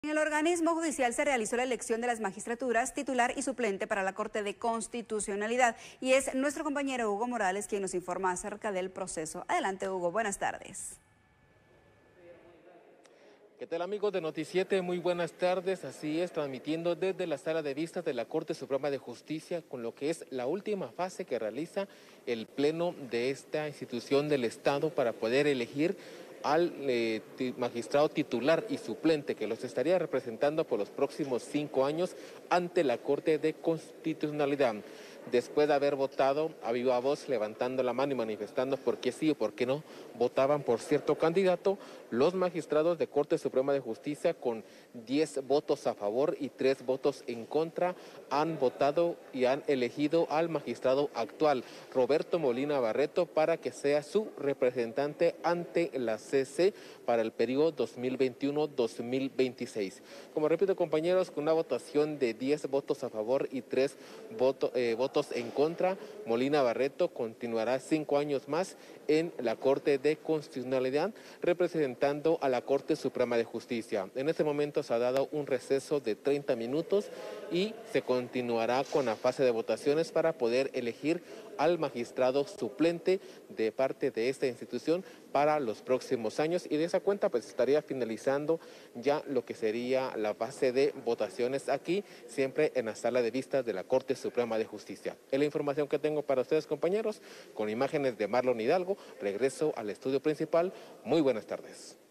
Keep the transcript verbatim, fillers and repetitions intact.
En el organismo judicial se realizó la elección de las magistraturas titular y suplente para la Corte de Constitucionalidad y es nuestro compañero Hugo Morales quien nos informa acerca del proceso. Adelante, Hugo, buenas tardes. ¿Qué tal, amigos de Noticiete? Muy buenas tardes. Así es, transmitiendo desde la sala de vistas de la Corte Suprema de Justicia con lo que es la última fase que realiza el pleno de esta institución del Estado para poder elegir al eh, magistrado titular y suplente que los estaría representando por los próximos cinco años ante la Corte de Constitucionalidad. Después de haber votado a viva voz, levantando la mano y manifestando por qué sí o por qué no votaban por cierto candidato, los magistrados de Corte Suprema de Justicia, con diez votos a favor y tres votos en contra, han votado y han elegido al magistrado actual, Roberto Molina Barreto, para que sea su representante ante la C C para el periodo dos mil veintiuno dos mil veintiséis. Como repito, compañeros, con una votación de diez votos a favor y tres votos, eh, votos en contra, Molina Barreto continuará cinco años más en la Corte de Constitucionalidad, representando a la Corte Suprema de Justicia. En este momento se ha dado un receso de treinta minutos y se continuará con la fase de votaciones para poder elegir al magistrado suplente de parte de esta institución para los próximos años, y de esa cuenta pues estaría finalizando ya lo que sería la fase de votaciones aquí, siempre en la sala de vistas de la Corte Suprema de Justicia. Es la información que tengo para ustedes, compañeros, con imágenes de Marlon Hidalgo. Regreso al estudio principal. Muy buenas tardes.